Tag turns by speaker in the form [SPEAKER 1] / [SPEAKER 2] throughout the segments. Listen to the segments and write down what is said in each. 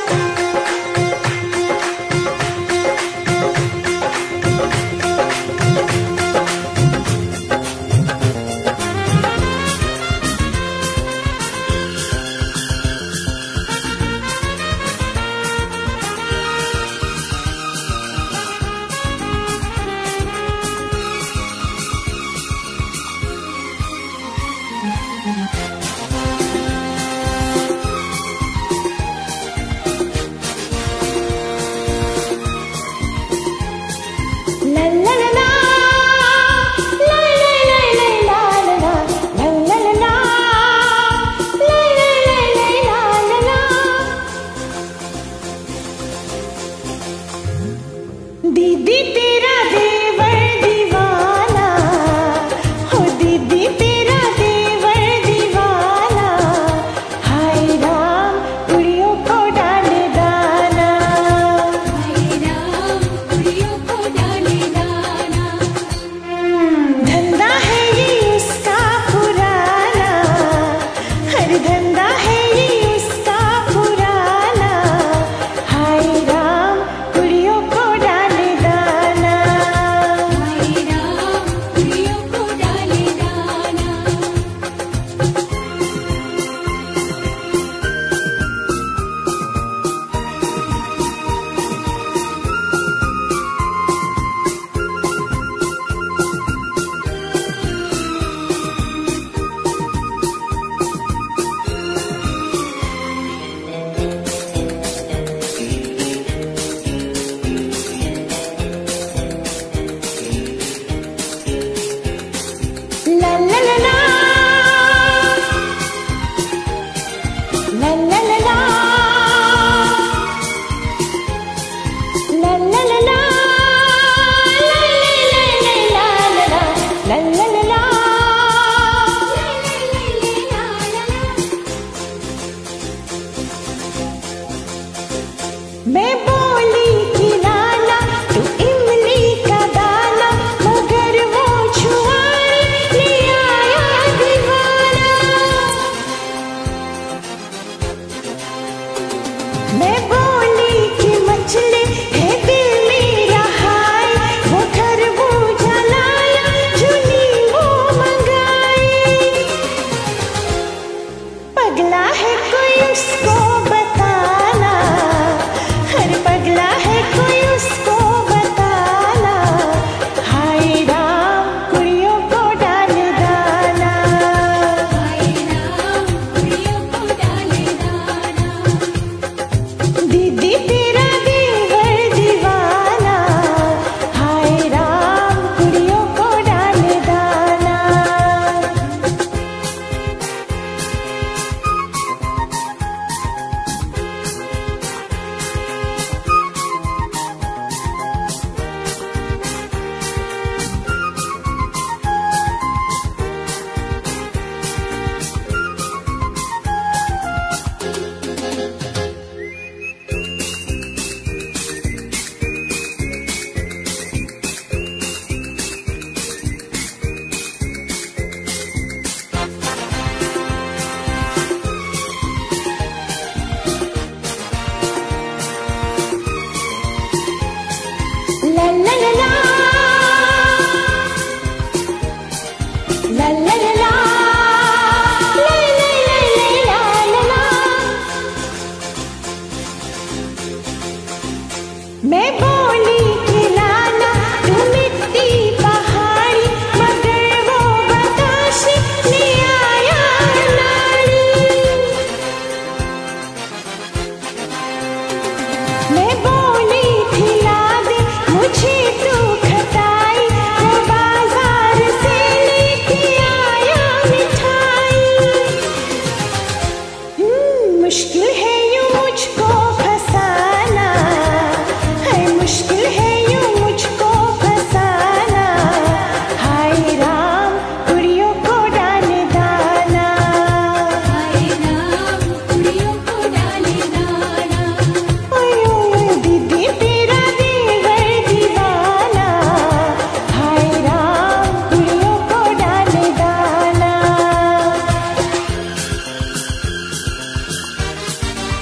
[SPEAKER 1] दीदी तेरा देवर दीवाना, हो दीदी तेरा देवर दीवाना, हाय राम कुड़ियों को डाले दाना, हाय राम कुड़ियों को डाले दाना। धंधा है ये उसका पुराना, हर धंधा है ये उसका पुराना, हाय राम कुड़ियों को डाले दाना, हाय राम कुड़ियों को डाले दाना। ला ला ला ला, ला ला ला ला, ला ला ला ला, ला ला ला ला। मैं बोली कि लाला तू इमली का दाना, मगर वो छुआए ले आया दीवाना। मैं बोली कि मछली है दिल मेरा हाय, वो खरबूजा लाया झुनी वो मंगाई। पगला है कोई उसको बताना, हर पगला है कोई उसको बताना, हाय राम कुड़ियों को डाले दाना, हाय राम कुड़ियों को डाले दाना। दीदी तेरा देवर दीवाना, हाय राम कुड़ियों को डाले दाना। ला ला ला ला, ला ला ला ला, ला ला ला ला। मैं बोली कि लाला तू मिट्टी पहाड़ी, मगर वो बताशे ले आया नारी। मैं बोली थी ला दे मुझे तू खटाई, वो बाजार से लेके आया मिठाई। मुश्किल है यूं मुझको फसाना, है मुश्किल है यूं मुझको फसाना, हाय राम कुड़ियों को डाले दाना, हाय राम कुड़ियों को डाले दाना। ओए ओए दीदी तेरा देवर दीवाना, हाय राम कुड़ियों को डाले दाना।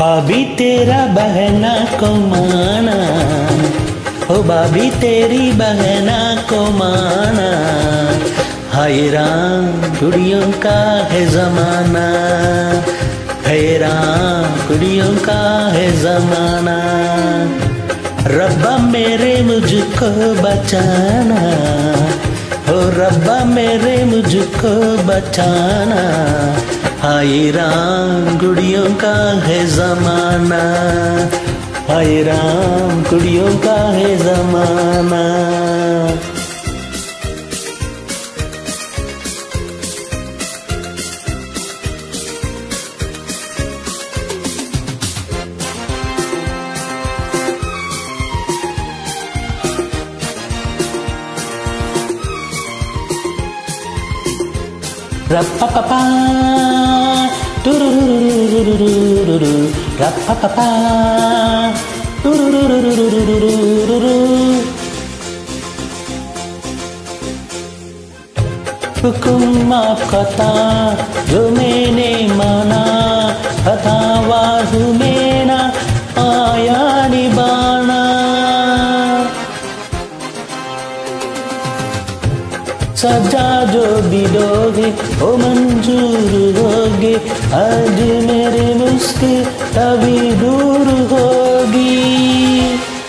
[SPEAKER 2] भाभी तेरा बहना को माना, ओ भाभी तेरी बहना को माना, हाय राम कुड़ियों का है जमाना, हाय राम कुड़ियों का है जमाना। रब्बा मेरे मुझको बचाना, ओ रब्बा मेरे मुझको बचाना, हाय राम कुड़ियों का है जमाना, हाय राम कुड़ियों का है जमाना। Rapapapa, turururururururu, rapapapa, turururururururu। हुकुम माफ खता जो मैंने माना, खतावाज़ मेरा आया निभाना। सजा जो भी दोगे वो मंजूर होगे, आज मेरी मुश्किल तभी दूर होगी।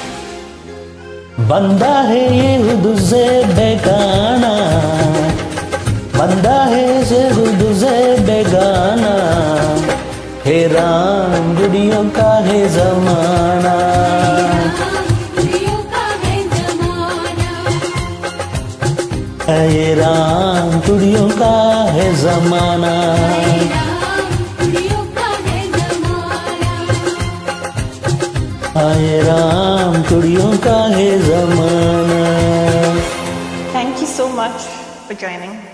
[SPEAKER 2] बंदा है ये खुद से बेगाना, बंदा है ये खुद से बेगाना, हे राम गुड़ियों का है जमाना, हाय राम कुड़ियों का है जमाना, हाय राम कुड़ियों का है जमाना।
[SPEAKER 3] Thank you so much for joining.